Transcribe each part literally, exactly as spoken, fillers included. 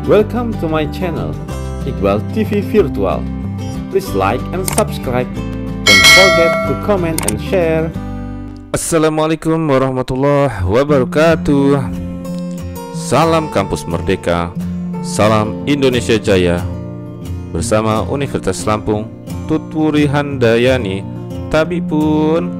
Welcome to my channel, Iqbal T V Virtual. Please like and subscribe. Don't forget to comment and share. Assalamualaikum warahmatullahi wabarakatuh. Salam Kampus Merdeka, salam Indonesia Jaya. Bersama Universitas Lampung, Tutwuri Handayani, Tabi pun,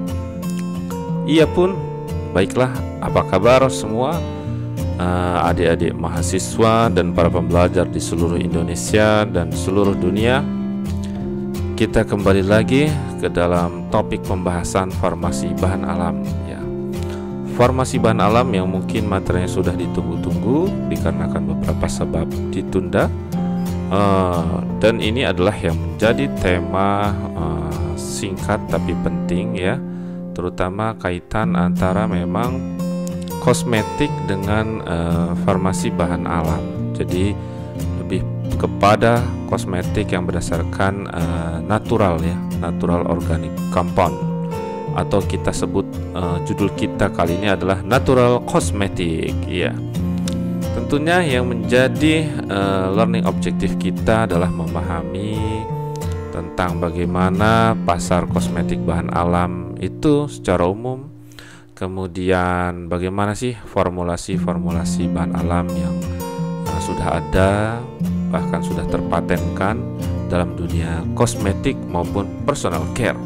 ia pun. Baiklah, apa kabar semua uh, adik-adik mahasiswa dan para pembelajar di seluruh Indonesia dan seluruh dunia. Kita kembali lagi ke dalam topik pembahasan farmasi bahan alam ya. Farmasi bahan alam yang mungkin materinya sudah ditunggu-tunggu dikarenakan beberapa sebab ditunda. Uh, dan ini adalah yang menjadi tema uh, singkat tapi penting ya, terutama kaitan antara memang kosmetik dengan uh, farmasi bahan alam. Jadi lebih kepada kosmetik yang berdasarkan uh, natural ya, natural organic compound, atau kita sebut uh, judul kita kali ini adalah natural cosmetic ya. Tentunya yang menjadi uh, learning objektif kita adalah memahami tentang bagaimana pasar kosmetik bahan alam itu secara umum, kemudian bagaimana sih formulasi-formulasi bahan alam yang uh, sudah ada, bahkan sudah terpatenkan dalam dunia kosmetik maupun personal care.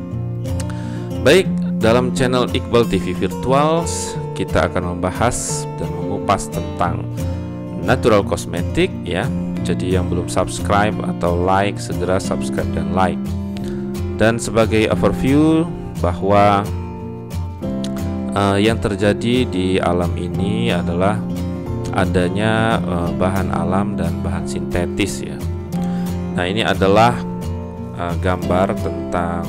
Baik, dalam channel Iqbal T V Virtuals kita akan membahas dan mengupas tentang natural cosmetic ya. Jadi yang belum subscribe atau like, segera subscribe dan like. Dan sebagai overview bahwa uh, yang terjadi di alam ini adalah adanya uh, bahan alam dan bahan sintetis ya. Nah, ini adalah uh, gambar tentang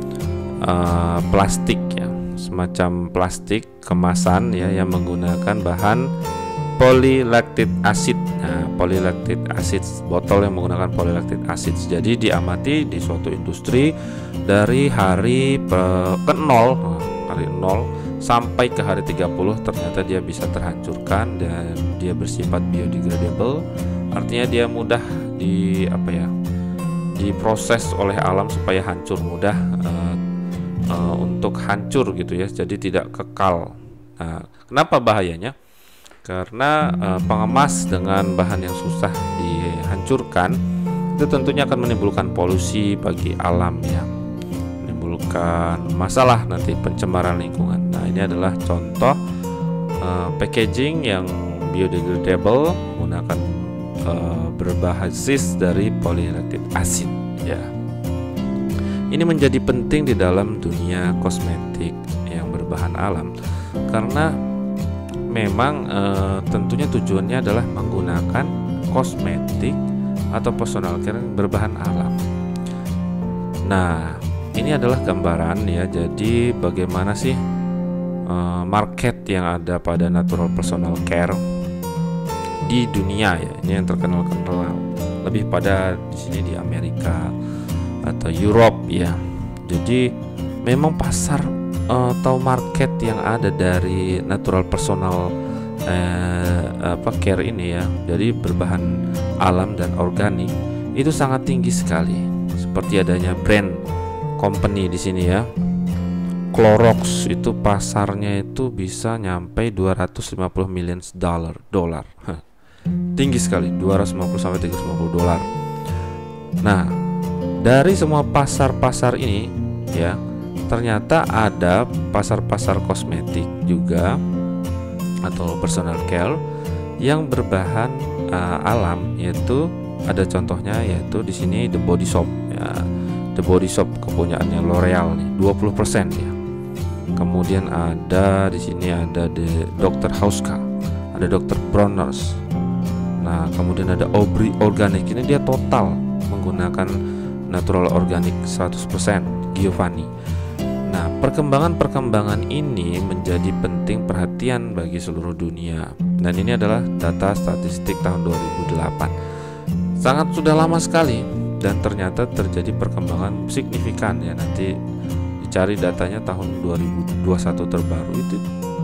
uh, plastik ya, semacam plastik kemasan ya yang menggunakan bahan polylactic acid. Nah, polylactic acid, botol yang menggunakan polylactic acid. Jadi diamati di suatu industri dari hari ke nol, hari nol sampai ke hari tiga puluh ternyata dia bisa terhancurkan dan dia bersifat biodegradable. Artinya dia mudah di apa ya? diproses oleh alam supaya hancur, mudah uh, uh, untuk hancur gitu ya. Jadi tidak kekal. Nah, kenapa bahayanya? Karena uh, pengemas dengan bahan yang susah dihancurkan itu tentunya akan menimbulkan polusi bagi alam ya, menimbulkan masalah nanti pencemaran lingkungan. Nah, ini adalah contoh uh, packaging yang biodegradable menggunakan uh, berbasis dari polylactic acid ya. Ini menjadi penting di dalam dunia kosmetik yang berbahan alam karena memang e, tentunya tujuannya adalah menggunakan kosmetik atau personal care berbahan alam. Nah, ini adalah gambaran ya. Jadi bagaimana sih e, market yang ada pada natural personal care di dunia ya. Ini yang terkenal-kenal. Lebih pada di sini di Amerika atau Europe ya. Jadi memang pasar atau market yang ada dari natural personal eh, apa care ini ya, jadi berbahan alam dan organik itu sangat tinggi sekali. Seperti adanya brand company di sini ya, Clorox itu pasarnya itu bisa nyampe dua ratus lima puluh million dollar dolar. Tinggi sekali, dua ratus lima puluh sampai tiga ratus lima puluh dolar. Nah, dari semua pasar-pasar ini ya, ternyata ada pasar-pasar kosmetik juga atau personal care yang berbahan uh, alam, yaitu ada contohnya yaitu di sini The Body Shop ya. The Body Shop kepunyaannya L'Oreal nih, dua puluh persen ya. Kemudian ada di sini ada The Doctor Hauska, ada Doctor Bronner's. Nah, kemudian ada Aubrey Organic, ini dia total menggunakan natural organic seratus persen, Giovanni. Nah, perkembangan-perkembangan ini menjadi penting perhatian bagi seluruh dunia. Dan ini adalah data statistik tahun dua ribu delapan. Sangat sudah lama sekali dan ternyata terjadi perkembangan signifikan ya. Nanti dicari datanya tahun dua ribu dua puluh satu terbaru itu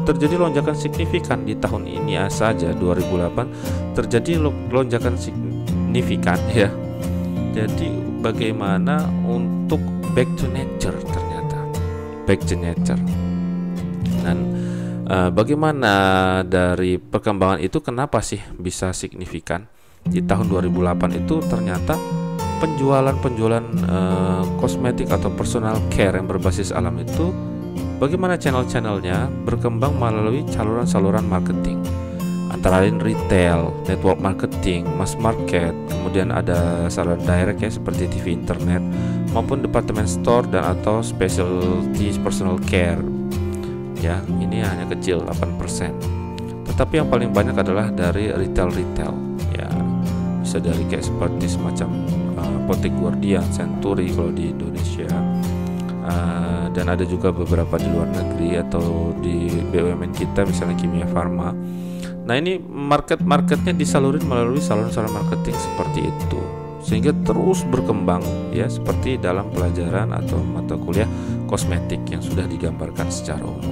terjadi lonjakan signifikan di tahun ini saja dua ribu delapan terjadi lonjakan signifikan ya. Jadi bagaimana untuk back to nature, ternyata back to nature. Dan uh, bagaimana dari perkembangan itu, kenapa sih bisa signifikan? Di tahun dua ribu delapan itu ternyata penjualan-penjualan uh, kosmetik atau personal care yang berbasis alam itu, bagaimana channel-channelnya berkembang melalui saluran-saluran marketing, antara lain retail, network marketing, mass market, kemudian ada saluran direct ya seperti T V internet, maupun department store dan atau specialty personal care. Ya, ini hanya kecil delapan persen. Tetapi yang paling banyak adalah dari retail-retail. Ya, bisa dari kayak seperti semacam uh, Apotek Guardian, Century kalau di Indonesia. Uh, dan ada juga beberapa di luar negeri atau di B U M N kita, misalnya Kimia Farma. Nah, ini market-marketnya disalurin melalui saluran-saluran marketing seperti itu, sehingga terus berkembang ya, seperti dalam pelajaran atau mata kuliah kosmetik yang sudah digambarkan secara umum.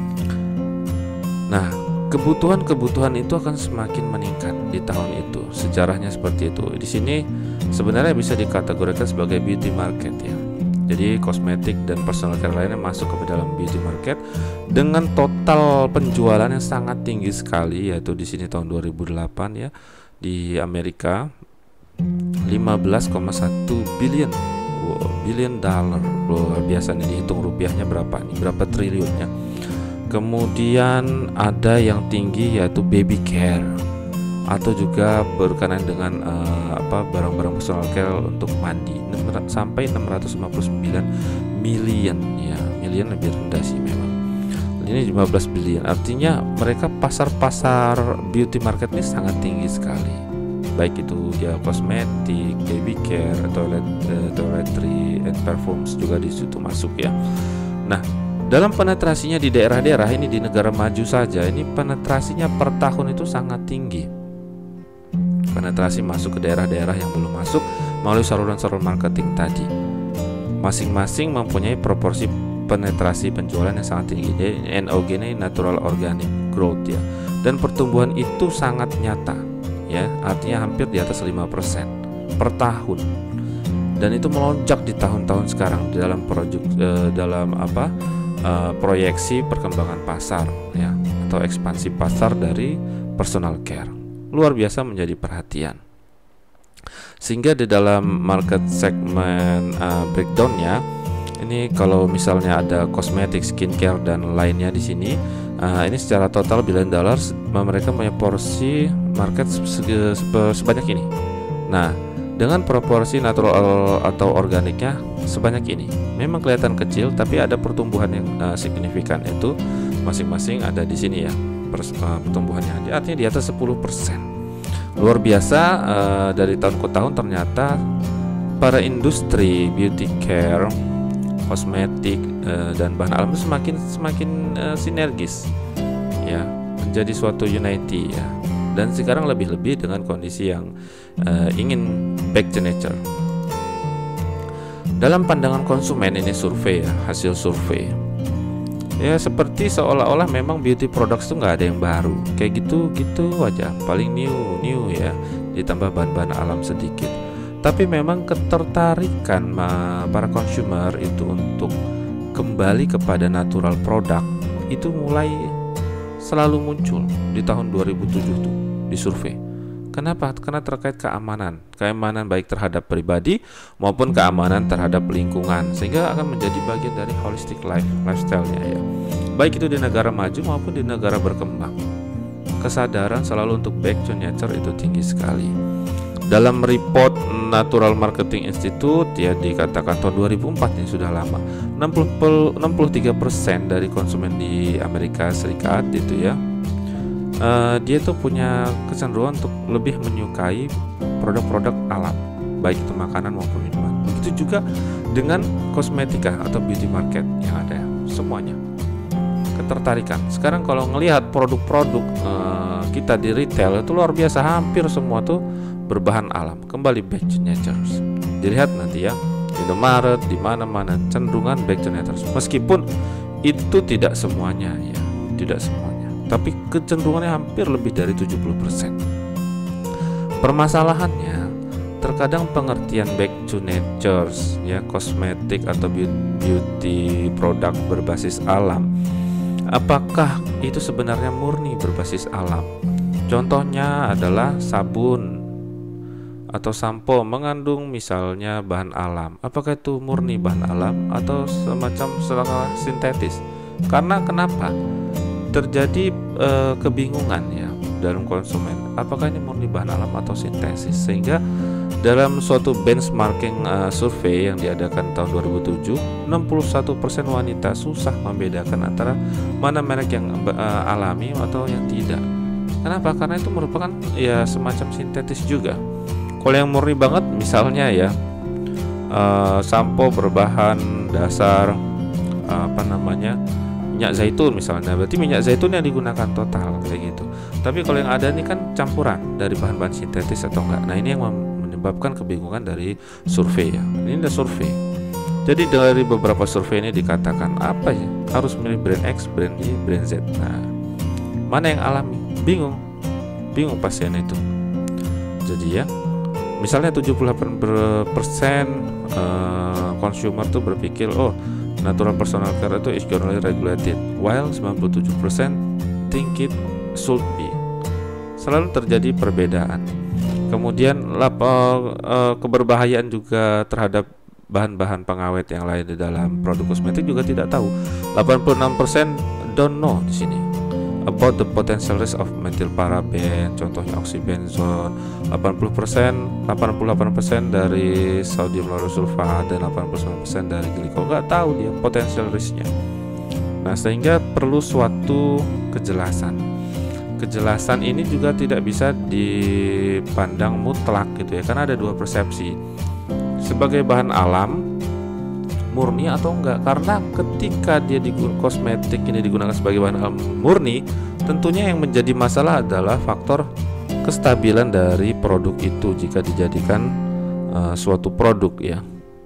Nah, kebutuhan-kebutuhan itu akan semakin meningkat di tahun itu. Sejarahnya seperti itu. Di sini sebenarnya bisa dikategorikan sebagai beauty market ya. Jadi kosmetik dan personal care lainnya masuk ke dalam beauty market dengan total penjualan yang sangat tinggi sekali, yaitu di sini tahun dua ribu delapan ya, di Amerika lima belas koma satu billion. Wow, billion dollar. Luar biasa nih, dihitung rupiahnya berapa nih, berapa triliunnya. Kemudian ada yang tinggi yaitu baby care, atau juga berkenaan dengan uh, apa barang-barang personal care untuk mandi, sampai enam ratus lima puluh sembilan million ya. Million lebih rendah sih memang. Ini lima belas billion. Artinya mereka pasar-pasar beauty market ini sangat tinggi sekali. Baik itu ya kosmetik, baby care, toilet, uh, toiletry and perfumes juga di situ masuk ya. Nah, dalam penetrasinya di daerah-daerah ini, di negara maju saja ini penetrasinya per tahun itu sangat tinggi. Penetrasi masuk ke daerah-daerah yang belum masuk melalui saluran-saluran marketing tadi, masing-masing mempunyai proporsi penetrasi penjualan yang sangat tinggi. N O G, natural organic growth ya, dan pertumbuhan itu sangat nyata ya, artinya hampir di atas lima persen per tahun. Dan itu melonjak di tahun-tahun sekarang di dalam proyek eh, dalam apa eh, proyeksi perkembangan pasar ya, atau ekspansi pasar dari personal care. Luar biasa menjadi perhatian. Sehingga di dalam market segmen uh, breakdownnya ini, kalau misalnya ada kosmetik, skincare dan lainnya di sini, uh, ini secara total billion dollars, mereka punya porsi market sebanyak ini. Nah, dengan proporsi natural atau organiknya sebanyak ini, memang kelihatan kecil, tapi ada pertumbuhan yang uh, signifikan, itu masing-masing ada di sini ya. Pertumbuhannya artinya di atas sepuluh persen. Luar biasa. uh, dari tahun ke tahun ternyata para industri beauty care, kosmetik uh, dan bahan alam itu semakin semakin uh, sinergis ya, menjadi suatu unity ya. Dan sekarang lebih-lebih dengan kondisi yang uh, ingin back to nature. Dalam pandangan konsumen, ini survei ya, hasil survei ya, seperti seolah-olah memang beauty products itu nggak ada yang baru, kayak gitu-gitu aja, paling new new ya, ditambah bahan-bahan alam sedikit. Tapi memang ketertarikan para consumer itu untuk kembali kepada natural product itu mulai selalu muncul di tahun dua ribu tujuh tuh di survei. Kenapa? Karena terkait keamanan, keamanan baik terhadap pribadi maupun keamanan terhadap lingkungan, sehingga akan menjadi bagian dari holistic life lifestyle-nya ya. Baik itu di negara maju maupun di negara berkembang. Kesadaran selalu untuk back to nature itu tinggi sekali. Dalam report Natural Marketing Institute ya, dikatakan tahun dua ribu empat, ini sudah lama, enam puluh tiga persen dari konsumen di Amerika Serikat itu ya, Uh, dia tuh punya kecenderungan untuk lebih menyukai produk-produk alam, baik itu makanan maupun minuman. Begitu juga dengan kosmetika atau beauty market yang ada, semuanya ketertarikan. Sekarang kalau ngelihat produk-produk uh, kita di retail itu luar biasa, hampir semua tuh berbahan alam, kembali back to nature. Dilihat nanti ya, di Indomaret, di mana-mana cenderungan back to nature. Meskipun itu tidak semuanya ya. tidak semuanya, tapi kecenderungannya hampir lebih dari tujuh puluh persen. Permasalahannya, terkadang pengertian back to nature ya, kosmetik atau beauty produk berbasis alam, apakah itu sebenarnya murni berbasis alam? Contohnya adalah sabun atau sampo mengandung misalnya bahan alam. Apakah itu murni bahan alam atau semacam secara sintetis? Karena kenapa? Terjadi e, kebingungan ya dalam konsumen. Apakah ini murni bahan alam atau sintesis? Sehingga dalam suatu benchmarking uh, survei yang diadakan tahun dua ribu tujuh, enam puluh satu persen wanita susah membedakan antara mana merek yang uh, alami atau yang tidak. Kenapa? Karena itu merupakan ya semacam sintetis juga. Kalau yang murni banget misalnya ya uh, sampo berbahan dasar uh, apa namanya minyak zaitun misalnya, berarti minyak zaitun yang digunakan total kayak gitu. Tapi kalau yang ada ini kan campuran dari bahan-bahan sintetis atau enggak. Nah ini yang menyebabkan kebingungan dari survei ya. Ini ada survei. Jadi dari beberapa survei ini dikatakan apa ya, harus milih brand X, brand Y, brand Z. Nah, mana yang alami? Bingung, bingung pasien itu. Jadi ya, misalnya tujuh puluh delapan persen uh, consumer tuh berpikir oh natural personal care itu is generally regulated, while sembilan puluh tujuh persen think it should be. Selalu terjadi perbedaan. Kemudian lap, uh, uh, keberbahayaan juga terhadap bahan-bahan pengawet yang lain di dalam produk kosmetik juga tidak tahu. delapan puluh enam persen don't know di sini about the potential risk of methyl paraben, contohnya oxybenzone. delapan puluh persen, delapan puluh delapan persen dari sodium lauryl sulfat dan delapan puluh sembilan persen dari glikol. Nggak tahu dia potential risknya. Nah, sehingga perlu suatu kejelasan. Kejelasan ini juga tidak bisa dipandang mutlak gitu ya, karena ada dua persepsi. Sebagai bahan alam murni atau enggak, karena ketika dia di kosmetik ini digunakan sebagai bahan alam murni, tentunya yang menjadi masalah adalah faktor kestabilan dari produk itu jika dijadikan uh, suatu produk ya.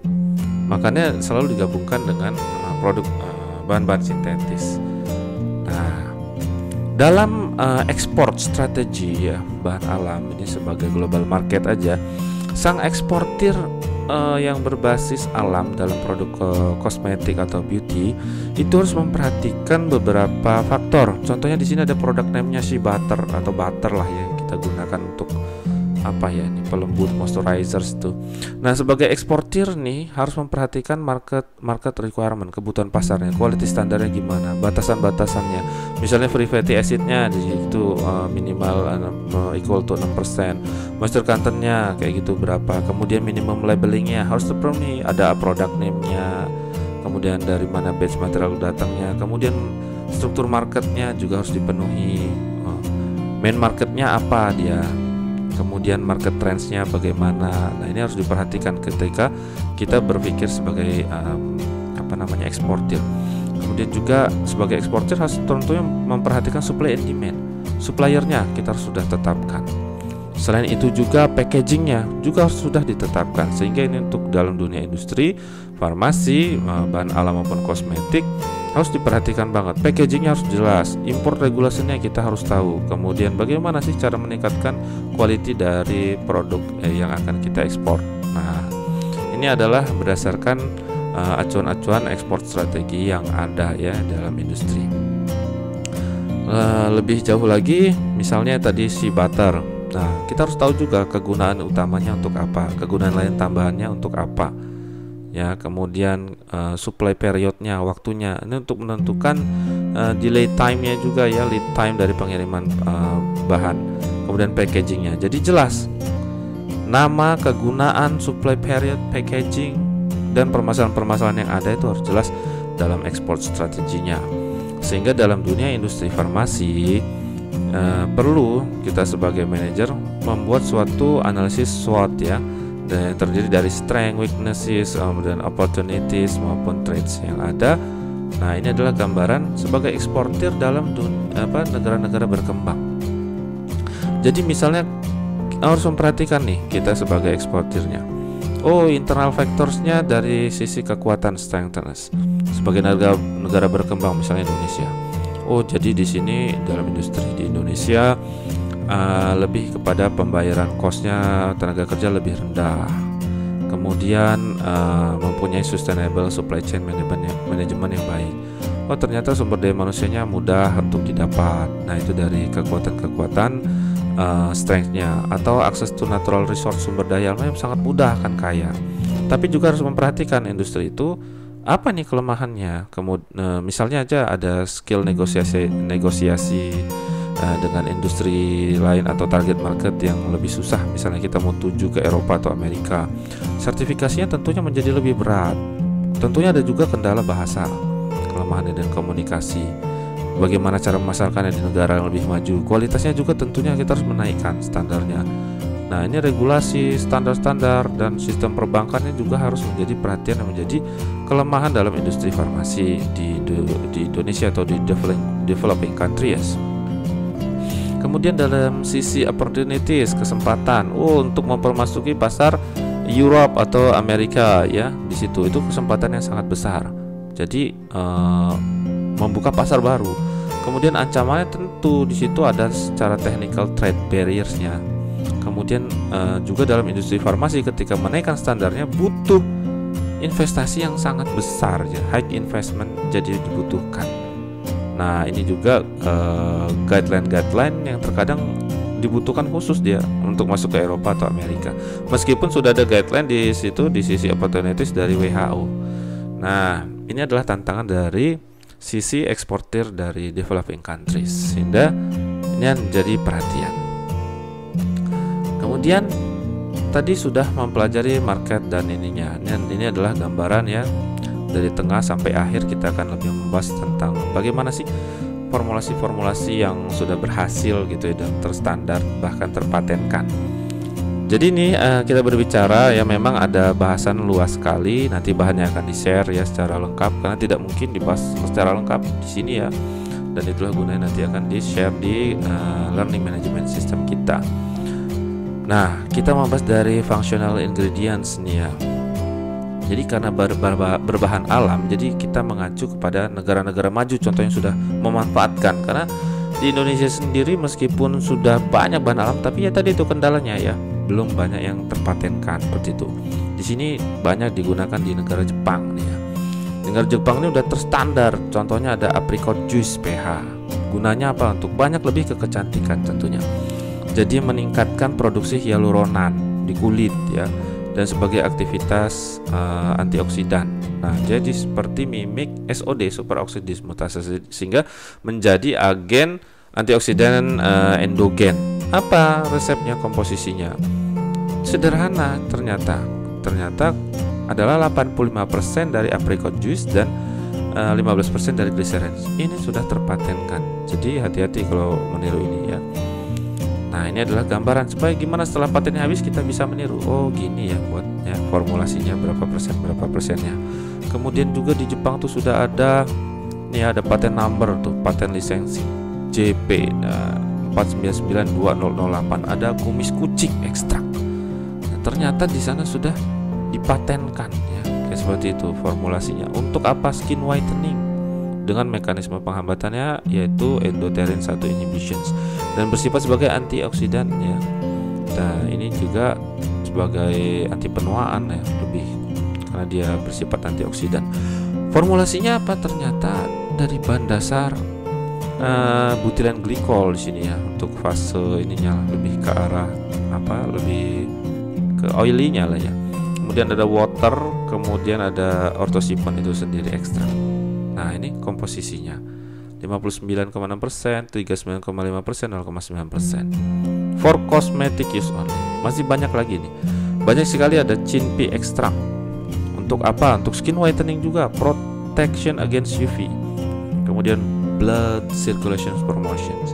Makanya selalu digabungkan dengan uh, produk uh, bahan-bahan sintetis. Nah, dalam uh, ekspor strategi ya bahan alam ini sebagai global market aja, sang eksportir uh, yang berbasis alam dalam produk uh, kosmetik atau beauty itu harus memperhatikan beberapa faktor. Contohnya di sini ada produk namanya Shea Butter atau butter lah yang kita gunakan untuk apa ya ini pelembut moisturizers tuh. Nah, sebagai eksportir nih harus memperhatikan market market requirement, kebutuhan pasarnya, quality standarnya gimana, batasan-batasannya. Misalnya free fatty acidnya di situ uh, minimal uh, equal to enam persen, moisture contentnya kayak gitu berapa, kemudian minimum labelingnya harus terpenuhi, ada product name-nya, kemudian dari mana batch material datangnya, kemudian struktur marketnya juga harus dipenuhi, uh, main marketnya apa dia, kemudian market trendsnya bagaimana. Nah, ini harus diperhatikan ketika kita berpikir sebagai um, apa namanya eksportir. Kemudian juga sebagai eksportir harus tentunya memperhatikan supply and demand. Suppliernya kita harus sudah tetapkan. Selain itu juga packagingnya juga harus sudah ditetapkan. Sehingga ini untuk dalam dunia industri, farmasi, bahan alam maupun kosmetik harus diperhatikan banget. Packagingnya harus jelas, import regulasinya kita harus tahu. Kemudian bagaimana sih cara meningkatkan quality dari produk eh, yang akan kita ekspor. Nah, ini adalah berdasarkan uh, acuan-acuan ekspor strategi yang ada ya dalam industri. Uh, lebih jauh lagi, misalnya tadi si butter. Nah, kita harus tahu juga kegunaan utamanya untuk apa, kegunaan lain tambahannya untuk apa. Ya, kemudian uh, supply periodnya, waktunya, ini untuk menentukan uh, delay time-nya juga ya, lead time dari pengiriman uh, bahan, kemudian packagingnya. Jadi jelas nama, kegunaan, supply period, packaging, dan permasalahan-permasalahan yang ada itu harus jelas dalam ekspor strateginya. Sehingga dalam dunia industri farmasi uh, perlu kita sebagai manajer membuat suatu analisis SWOT ya, dan yang terdiri dari strength, weaknesses, kemudian opportunities maupun threats yang ada. Nah, ini adalah gambaran sebagai eksportir dalam dunia, apa, negara-negara berkembang. Jadi misalnya harus memperhatikan nih kita sebagai eksportirnya. Oh, internal factorsnya dari sisi kekuatan strengthness sebagai negara negara berkembang misalnya Indonesia. oh jadi di sini dalam industri di Indonesia uh, lebih kepada pembayaran kosnya tenaga kerja lebih rendah, kemudian uh, mempunyai sustainable supply chain management manajemen yang baik. Oh ternyata sumber daya manusianya mudah untuk didapat. Nah itu dari kekuatan-kekuatan uh, strength-nya, atau akses to natural resource, sumber daya alam yang sangat mudah, kan kaya. Tapi juga harus memperhatikan industri itu apa nih kelemahannya. Kemudian uh, misalnya aja ada skill negosiasi negosiasi uh, dengan industri lain atau target market yang lebih susah. Misalnya kita mau tuju ke Eropa atau Amerika, sertifikasinya tentunya menjadi lebih berat. Tentunya ada juga kendala bahasa, kelemahannya, dan komunikasi. Bagaimana cara memasarkannya di negara yang lebih maju. Kualitasnya juga tentunya kita harus menaikkan standarnya. Nah ini regulasi, standar-standar, dan sistem perbankannya juga harus menjadi perhatian yang menjadi kelemahan dalam industri farmasi di, di Indonesia atau di developing, developing countries. Kemudian dalam sisi opportunities, kesempatan, oh untuk mempermasuki pasar Europe atau Amerika, ya di situ itu kesempatan yang sangat besar. Jadi uh, membuka pasar baru. Kemudian ancamannya tentu di situ ada secara technical trade barriers-nya. Kemudian uh, juga dalam industri farmasi ketika menaikkan standarnya butuh investasi yang sangat besar, ya. High investment jadi dibutuhkan. Nah ini juga uh, guideline-guideline yang terkadang dibutuhkan khusus dia untuk masuk ke Eropa atau Amerika. Meskipun sudah ada guideline di situ di sisi opportunities dari W H O. Nah ini adalah tantangan dari sisi eksportir dari developing countries, sehingga ini menjadi perhatian. Kemudian tadi sudah mempelajari market dan ininya. Dan ini adalah gambaran ya dari tengah sampai akhir. Kita akan lebih membahas tentang bagaimana sih formulasi-formulasi yang sudah berhasil gitu ya, dan terstandar bahkan terpatenkan. Jadi ini uh, kita berbicara ya, memang ada bahasan luas sekali. Nanti bahannya akan di-share ya secara lengkap karena tidak mungkin dibahas secara lengkap di sini ya. Dan itulah gunanya nanti akan di-share di uh, learning management system kita. Nah, kita membahas dari functional ingredients nih ya. Jadi karena ber ber berbahan alam, jadi kita mengacu kepada negara-negara maju contoh yang sudah memanfaatkan. Karena di Indonesia sendiri meskipun sudah banyak bahan alam, tapi ya tadi itu kendalanya ya, belum banyak yang terpatenkan seperti itu. Di sini banyak digunakan di negara Jepang nih ya. Negara Jepang ini udah terstandar. Contohnya ada apricot juice P H. Gunanya apa? Untuk banyak lebih ke kecantikan tentunya. Jadi meningkatkan produksi hyaluronan di kulit ya, dan sebagai aktivitas uh, antioksidan. Nah, jadi seperti mimik S O D, superoxide dismutase, sehingga menjadi agen antioksidan uh, endogen. Apa resepnya, komposisinya? Sederhana ternyata. Ternyata adalah delapan puluh lima persen dari apricot juice dan uh, lima belas persen dari glycerin. Ini sudah terpatenkan. Jadi hati-hati kalau meniru ini ya. Nah ini adalah gambaran supaya gimana setelah patennya habis kita bisa meniru. Oh gini ya buatnya, formulasinya berapa persen berapa persennya. Kemudian juga di Jepang tuh sudah ada nih, ada paten number tuh, paten lisensi J P nah, empat sembilan sembilan dua nol nol delapan. Ada kumis kucing ekstrak. Nah, ternyata di sana sudah dipatenkan ya, kayak seperti itu formulasinya. Untuk apa? Skin whitening dengan mekanisme penghambatannya yaitu endotherin satu inhibitions, dan bersifat sebagai antioksidan ya. Nah ini juga sebagai anti penuaan ya, lebih karena dia bersifat antioksidan. Formulasinya apa? Ternyata dari bahan dasar uh, butilen glikol di sini ya, untuk fase ininya lebih ke arah apa? Lebih ke oily-nya lah ya. Kemudian ada water, kemudian ada ortosipon itu sendiri ekstrak. Nah ini komposisinya lima puluh sembilan koma enam persen, tiga puluh sembilan koma lima persen, nol koma sembilan persen. For cosmetic use only. Masih banyak lagi nih. Banyak sekali ada chinpi extract. Untuk apa? Untuk skin whitening juga, protection against U V. Kemudian blood circulation promotions.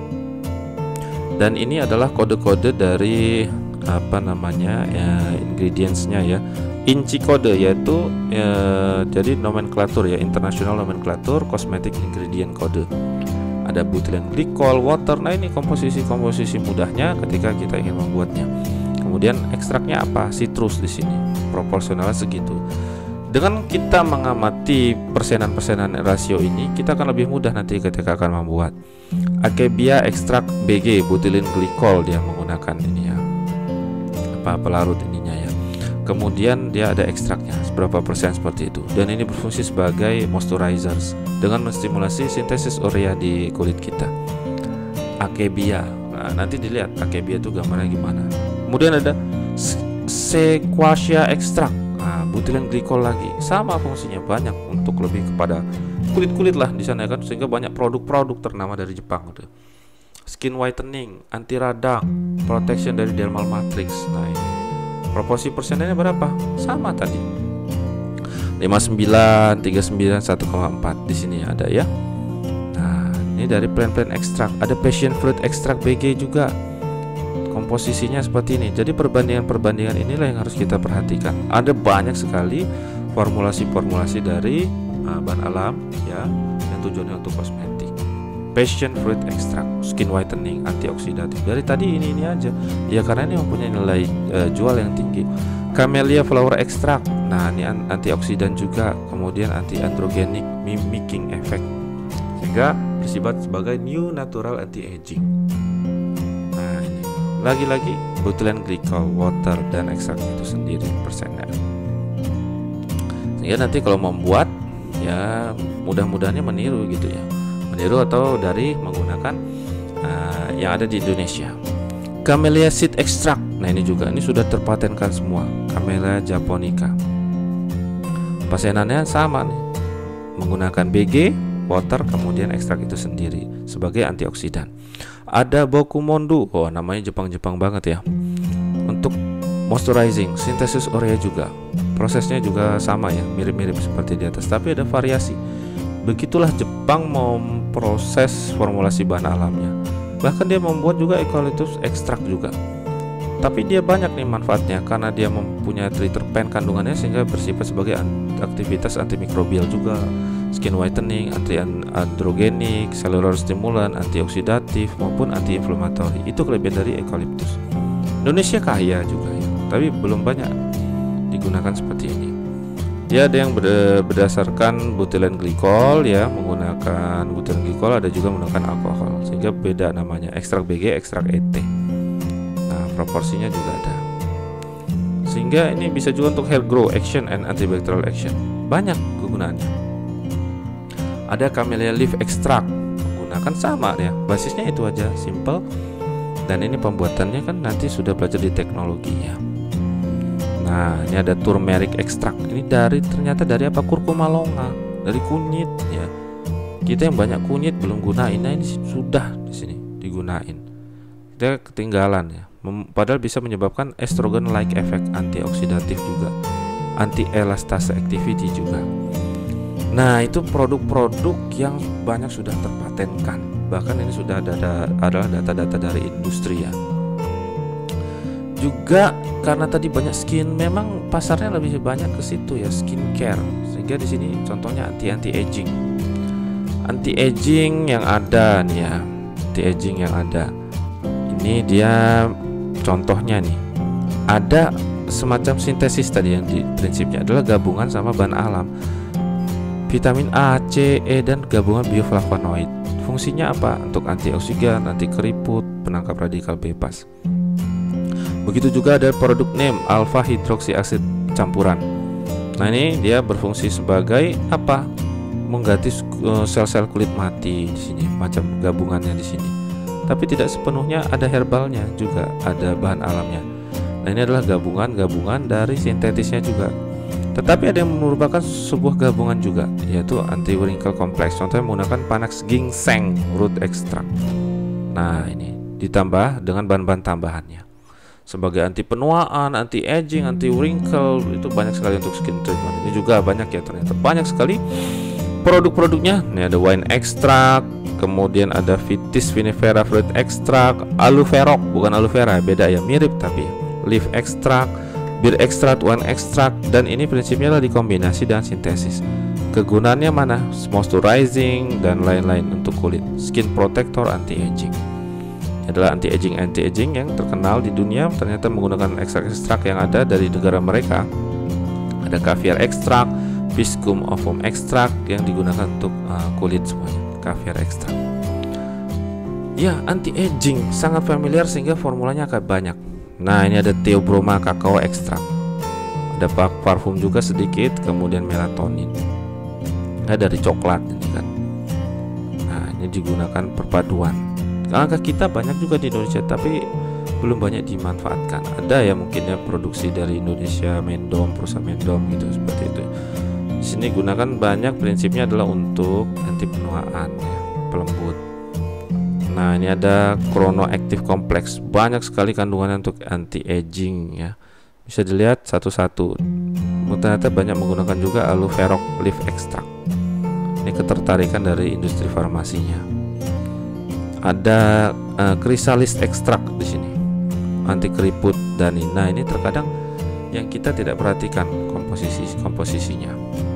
Dan ini adalah kode-kode dari apa namanya ya, ingredients-nya ya. INCI kode yaitu ya, jadi nomenklatur ya, international nomenklatur cosmetic ingredient kode. Ada butilen glikol, water. Nah ini komposisi-komposisi mudahnya ketika kita ingin membuatnya. Kemudian ekstraknya apa? Citrus di sini. Proporsionalnya segitu. Dengan kita mengamati persenan-persenan rasio ini, kita akan lebih mudah nanti ketika akan membuat Akebia ekstrak B G butylen glikol. Dia menggunakan ini ya, apa pelarut ininya ya. Kemudian dia ada ekstraknya seberapa persen seperti itu, dan ini berfungsi sebagai moisturizers dengan menstimulasi sintesis urea di kulit kita. Akebia, nah nanti dilihat Akebia itu gambarnya gimana. Kemudian ada Sequoia ekstrak, nah, butylen glikol lagi, sama fungsinya, banyak untuk lebih kepada kulit-kulit lah di sana kan, sehingga banyak produk-produk ternama dari Jepang udah. Skin whitening, anti radang, protection dari dermal matrix. Nah ini proporsi persennya berapa? Sama tadi. lima puluh sembilan, tiga puluh sembilan, satu koma empat di sini ada ya. Nah, ini dari plant-plant ekstrak, ada passion fruit ekstrak B G juga. Komposisinya seperti ini. Jadi perbandingan-perbandingan inilah yang harus kita perhatikan. Ada banyak sekali formulasi-formulasi dari uh, bahan alam ya, yang tujuannya untuk kosmetik. Passion fruit extract, skin whitening, antioksidatif. Dari tadi ini ini aja. Ya karena ini mempunyai nilai uh, jual yang tinggi. Camellia flower extract. Nah, ini antioksidan juga, kemudian anti androgenik, mimicking effect. Sehingga bersifat sebagai new natural anti aging. Nah, ini lagi-lagi butylen glycol, water dan ekstrak itu sendiri persennya. Sehingga nanti kalau membuat ya mudah-mudahannya meniru gitu ya. Meniru atau dari menggunakan uh, yang ada di Indonesia. Camellia seed extract. Nah, ini juga ini sudah terpatenkan semua. Camellia japonica. Persenannya sama nih. Menggunakan B G, water, kemudian ekstrak itu sendiri sebagai antioksidan. Ada Bokumondu. Oh, namanya Jepang-Jepang banget ya. Untuk moisturizing, sintesis urea juga. Prosesnya juga sama ya, mirip-mirip seperti di atas, tapi ada variasi. Begitulah Jepang memproses formulasi bahan alamnya. Bahkan dia membuat juga eucalyptus ekstrak juga. Tapi dia banyak nih manfaatnya karena dia mempunyai triterpen kandungannya sehingga bersifat sebagai aktivitas antimikrobial juga, skin whitening, anti androgenik, cellular stimulan, antioksidatif maupun anti-inflamatori. Itu kelebihan dari eucalyptus. Indonesia kaya juga ya, tapi belum banyak digunakan seperti ini. Dia ada yang berdasarkan butylen glikol ya, menggunakan butylen glikol, ada juga menggunakan alkohol, sehingga beda namanya, ekstrak B G, ekstrak E T. Nah, proporsinya juga ada. Sehingga ini bisa juga untuk hair grow action and antibacterial action. Banyak kegunaannya. Ada Camellia leaf extract, menggunakan sama ya, basisnya itu aja, simple. Dan ini pembuatannya kan nanti sudah belajar di teknologi ya. Nah, ini ada turmeric extract. Ini dari ternyata dari apa? Kurkuma longa, dari kunyit ya. Kita yang banyak kunyit belum gunain. Nah, ini sudah di sini digunain. Kita ketinggalan ya. Mem padahal bisa menyebabkan estrogen like effect, antioksidatif juga, anti elastase activity juga. Nah, itu produk-produk yang banyak sudah terpatenkan. Bahkan ini sudah ada, ada adalah data-data dari industri ya. Juga karena tadi banyak skin, memang pasarnya lebih banyak ke situ ya, skincare. Sehingga di sini contohnya anti anti aging, anti aging yang ada nih ya, anti aging yang ada. Ini dia contohnya nih, ada semacam sintesis tadi yang di prinsipnya adalah gabungan sama bahan alam, vitamin A, C, E dan gabungan bioflavonoid. Fungsinya apa? Untuk antioksidan, anti keriput, penangkap radikal bebas. Begitu juga ada produk neem alpha hidroksiaksid campuran. Nah, ini dia berfungsi sebagai apa? Mengganti sel-sel kulit mati di sini, macam gabungannya di sini. Tapi tidak sepenuhnya ada herbalnya, juga ada bahan alamnya. Nah, ini adalah gabungan-gabungan dari sintetisnya juga. Tetapi ada yang merupakan sebuah gabungan juga, yaitu anti wrinkle complex. Contohnya menggunakan panax ginseng root extract. Nah, ini ditambah dengan bahan-bahan tambahannya sebagai anti penuaan, anti aging, anti wrinkle. Itu banyak sekali untuk skin treatment. Ini juga banyak ya, ternyata banyak sekali produk-produknya. Ini ada wine extract, kemudian ada vitis vinifera fruit extract, aloe vera, bukan aloe vera, beda ya, mirip tapi leaf extract, beer extract, wine extract. Dan ini prinsipnya adalah dikombinasi dan sintesis. Kegunaannya mana? Moisturizing dan lain-lain untuk kulit, skin protector, anti aging. Adalah anti aging anti aging yang terkenal di dunia, ternyata menggunakan ekstrak-ekstrak yang ada dari negara mereka. Ada Ada caviar extract, viscum ovum extract yang digunakan untuk uh, kulit semuanya. Caviar extract. Ya, anti aging sangat familiar sehingga formulanya agak banyak. Nah, ini ada theobroma kakao extract. Ada parfum juga sedikit, kemudian melatonin. Nah, dari coklat ini kan. Nah, ini digunakan perpaduan. Angka kita banyak juga di Indonesia, tapi belum banyak dimanfaatkan. Ada ya mungkin ya produksi dari Indonesia, Mendom, perusahaan Mendom gitu seperti itu. Di sini gunakan banyak, prinsipnya adalah untuk anti penuaan ya, pelembut. Nah, ini ada chronoactive complex, banyak sekali kandungannya untuk anti aging ya. Bisa dilihat satu-satu. Ternyata banyak menggunakan juga aloe vera leaf extract. Ini ketertarikan dari industri farmasinya. Ada uh, chrysalis extract di sini. Anti keriput dan ini. Nah, ini terkadang yang kita tidak perhatikan komposisi komposisinya.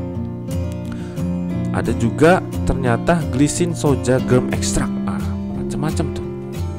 Ada juga ternyata glycine soja germ extract, ah, macam-macam tuh.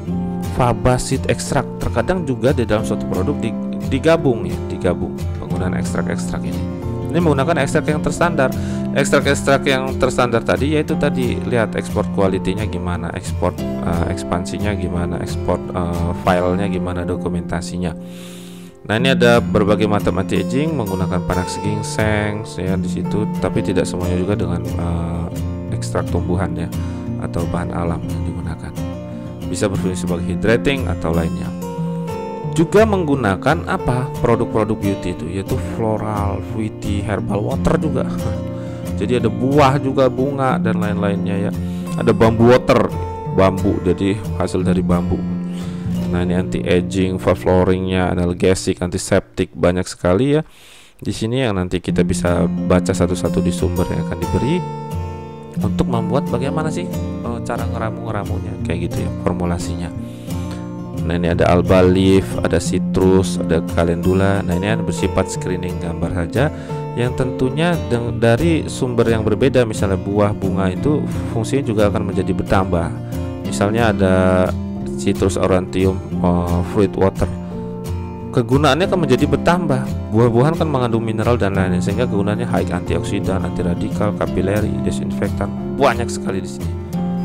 Faba seed extract terkadang juga di dalam suatu produk digabung ya, digabung penggunaan ekstrak-ekstrak ini. Ini menggunakan ekstrak yang terstandar. Ekstrak-ekstrak yang terstandar tadi yaitu tadi lihat ekspor kualitinya gimana, ekspor uh, ekspansinya gimana, ekspor uh, filenya gimana, dokumentasinya. Nah, ini ada berbagai macam anti aging menggunakan panax ginseng ya di situ, tapi tidak semuanya juga dengan uh, ekstrak tumbuhan ya atau bahan alam yang digunakan. Bisa berfungsi sebagai hydrating atau lainnya. Juga menggunakan apa produk-produk beauty itu, yaitu floral, fruity, herbal water juga. Jadi ada buah juga, bunga dan lain-lainnya ya. Ada bambu water, bambu, jadi hasil dari bambu. Nah, ini anti aging, flooringnya, analgesic, antiseptik, banyak sekali ya. Di sini yang nanti kita bisa baca satu-satu di sumber yang akan diberi untuk membuat bagaimana sih oh, cara ngeramu-ngeramunya kayak gitu ya, formulasinya. Nah, ini ada alba leaf, ada citrus, ada calendula. Nah, ini bersifat screening gambar saja, yang tentunya dari sumber yang berbeda. Misalnya buah, bunga itu fungsinya juga akan menjadi bertambah. Misalnya ada citrus aurantium uh, fruit water, kegunaannya akan menjadi bertambah. Buah-buahan kan mengandung mineral dan lain-lain, sehingga kegunaannya high antioksidan, anti radikal, kapilari, desinfektan, banyak sekali di sini.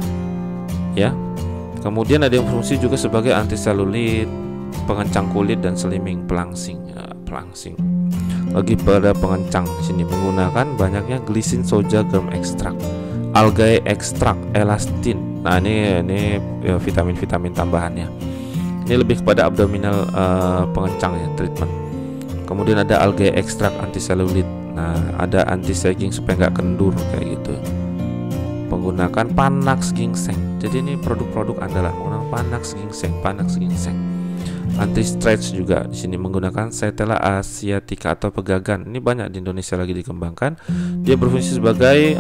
Ya. Kemudian ada yang fungsi juga sebagai antiselulit, pengencang kulit dan slimming, pelangsing, ya, pelangsing. Lagi pada pengencang di sini menggunakan banyaknya glycine soja germ extract, algae extract, elastin. Nah, ini ini ya, vitamin-vitamin tambahannya. Ini lebih kepada abdominal uh, pengencang ya, treatment. Kemudian ada algae extract antiselulit. Nah, ada anti sagging supaya nggak kendur kayak gitu. Menggunakan panax ginseng. Jadi ini produk-produk andalan menggunakan panax ginseng, panax ginseng. Anti stretch juga di sini menggunakan Setella asiatica atau pegagan. Ini banyak di Indonesia lagi dikembangkan. Dia berfungsi sebagai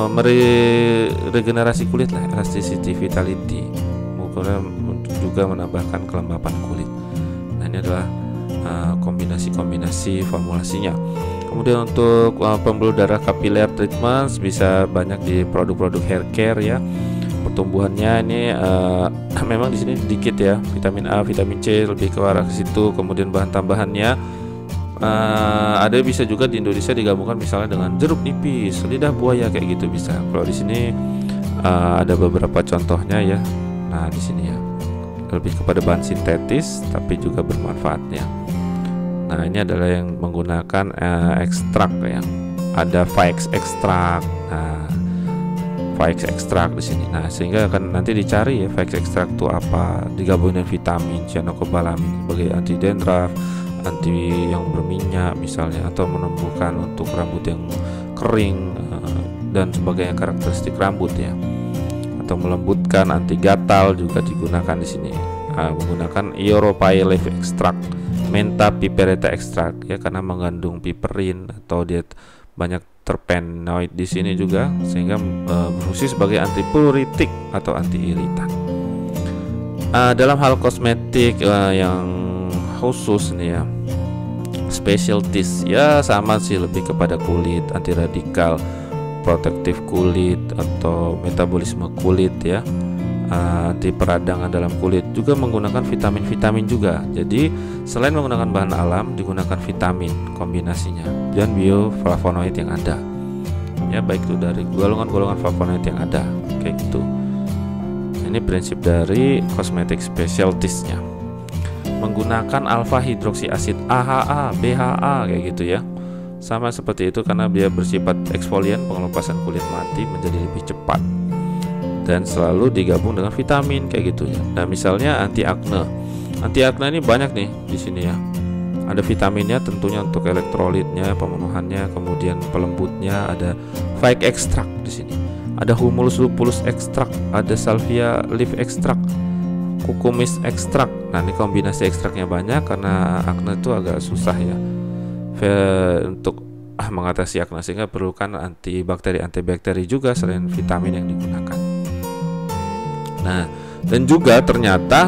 meregenerasi kulit lah, elasticity, vitality. Mungkin juga menambahkan kelembapan kulit. Nah, ini adalah kombinasi-kombinasi uh, formulasinya. Kemudian untuk uh, pembuluh darah kapiler treatments bisa banyak di produk-produk hair care ya. Pertumbuhannya ini uh, memang di sini sedikit ya, vitamin A, vitamin C lebih ke arah ke situ. Kemudian bahan tambahannya uh, ada bisa juga di Indonesia digabungkan misalnya dengan jeruk nipis, lidah buaya kayak gitu bisa. Kalau di sini uh, ada beberapa contohnya ya. Nah, di sini ya lebih kepada bahan sintetis tapi juga bermanfaatnya. Nah, ini adalah yang menggunakan uh, ekstrak ya. Ada Vix extract. Nah, Vix extract di sini. Nah, sehingga akan nanti dicari ya Vix extract itu apa, digabungin dengan vitamin, cyanocobalamin sebagai anti dandruff, anti yang berminyak misalnya, atau menumbuhkan untuk rambut yang kering uh, dan sebagainya, karakteristik rambut ya. Atau melembutkan, anti gatal juga digunakan di sini. Uh, menggunakan Europaea leaf extract, menta piperita extract ya, karena mengandung piperin atau dia banyak terpenoid di sini juga, sehingga uh, berfungsi sebagai antipiretik atau anti iritan. Uh, dalam hal kosmetik uh, yang khusus nih ya, specialties ya sama sih, lebih kepada kulit, anti radikal, protektif kulit atau metabolisme kulit ya. uh, anti peradangan dalam kulit, juga menggunakan vitamin-vitamin juga. Jadi selain menggunakan bahan alam, digunakan vitamin kombinasinya dan bioflavonoid yang ada. Ya, baik itu dari golongan-golongan flavonoid yang ada, kayak gitu. Ini prinsip dari kosmetik specialtiesnya. Menggunakan alfa hidroksi asid A H A, B H A kayak gitu ya. Sama seperti itu karena dia bersifat eksfolian, pengelupasan kulit mati menjadi lebih cepat. Dan selalu digabung dengan vitamin kayak gitu ya. Nah, misalnya anti akne. Anti akne ini banyak nih di sini ya. Ada vitaminnya tentunya untuk elektrolitnya, pemenuhannya, kemudian pelembutnya, ada Fique extract di sini. Ada Humulus lupulus extract, ada Salvia leaf extract, Cucumis extract. Nah, ini kombinasi ekstraknya banyak karena akne itu agak susah ya. Untuk ah, mengatasi akne, sehingga perlukan antibakteri antibakteri juga selain vitamin yang digunakan. Nah, dan juga ternyata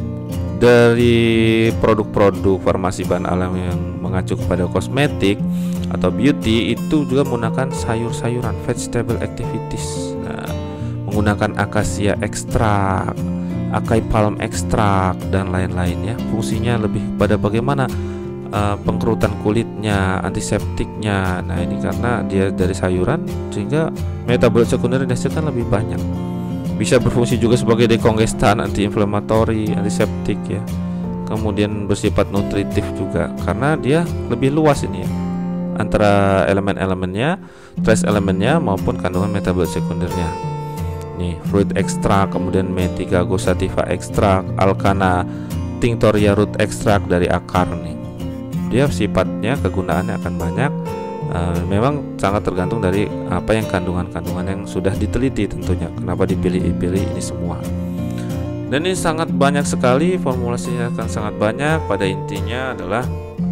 dari produk-produk farmasi bahan alam yang mengacu kepada kosmetik atau beauty itu juga menggunakan sayur-sayuran, vegetable activities. Nah, menggunakan akasia ekstrak, akai palm ekstrak dan lain-lainnya. Fungsinya lebih pada bagaimana Uh, pengkerutan kulitnya, antiseptiknya. Nah, ini karena dia dari sayuran sehingga metabolit sekunder yang dihasilkan lebih banyak. Bisa berfungsi juga sebagai dekongestan, antiinflamatori, antiseptik ya. Kemudian bersifat nutritif juga karena dia lebih luas ini ya, antara elemen-elemennya, trace elemennya maupun kandungan metabolit sekundernya. Nih, fruit extract, kemudian Methicago sativa extract, Alcana tinctoria root extract dari akar nih. Dia sifatnya, kegunaannya akan banyak. Uh, memang sangat tergantung dari apa yang kandungan-kandungan yang sudah diteliti tentunya. Kenapa dipilih-pilih ini semua. Dan ini sangat banyak sekali, formulasinya akan sangat banyak. Pada intinya adalah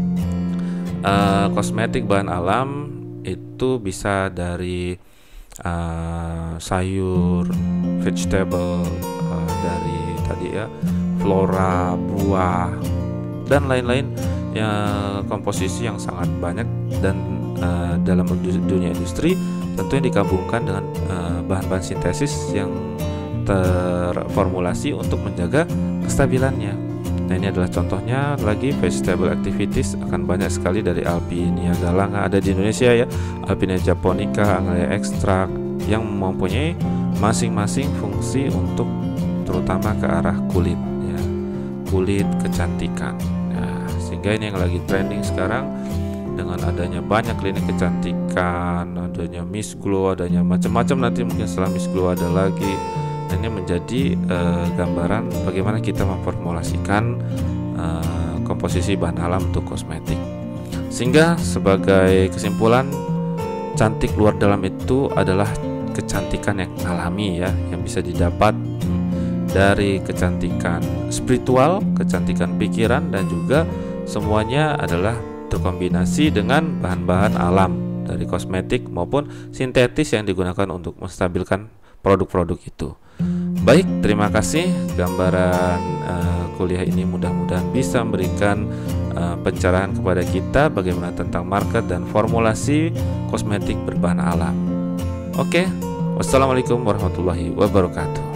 uh, kosmetik bahan alam itu bisa dari uh, sayur, vegetable, uh, dari tadi ya, flora, buah dan lain-lain ya, komposisi yang sangat banyak. Dan uh, dalam dunia industri tentunya digabungkan dengan uh, bahan-bahan sintesis yang terformulasi untuk menjaga kestabilannya. Nah, ini adalah contohnya lagi, vegetable activities akan banyak sekali dari Alpinia galanga ada di Indonesia ya, Alpinia japonica, Anglia extract yang mempunyai masing-masing fungsi untuk terutama ke arah kulit ya, kulit kecantikan. Sehingga ini yang lagi trending sekarang dengan adanya banyak klinik kecantikan, adanya Miss Glow, adanya macam-macam, nanti mungkin setelah Miss Glow ada lagi. Dan ini menjadi uh, gambaran bagaimana kita memformulasikan uh, komposisi bahan alam untuk kosmetik. Sehingga sebagai kesimpulan, cantik luar dalam itu adalah kecantikan yang alami ya, yang bisa didapat dari kecantikan spiritual, kecantikan pikiran, dan juga semuanya adalah terkombinasi dengan bahan-bahan alam dari kosmetik maupun sintetis yang digunakan untuk menstabilkan produk-produk itu. Baik, terima kasih. Gambaran uh, kuliah ini mudah-mudahan bisa memberikan uh, pencerahan kepada kita bagaimana tentang market dan formulasi kosmetik berbahan alam. Oke, wassalamualaikum warahmatullahi wabarakatuh.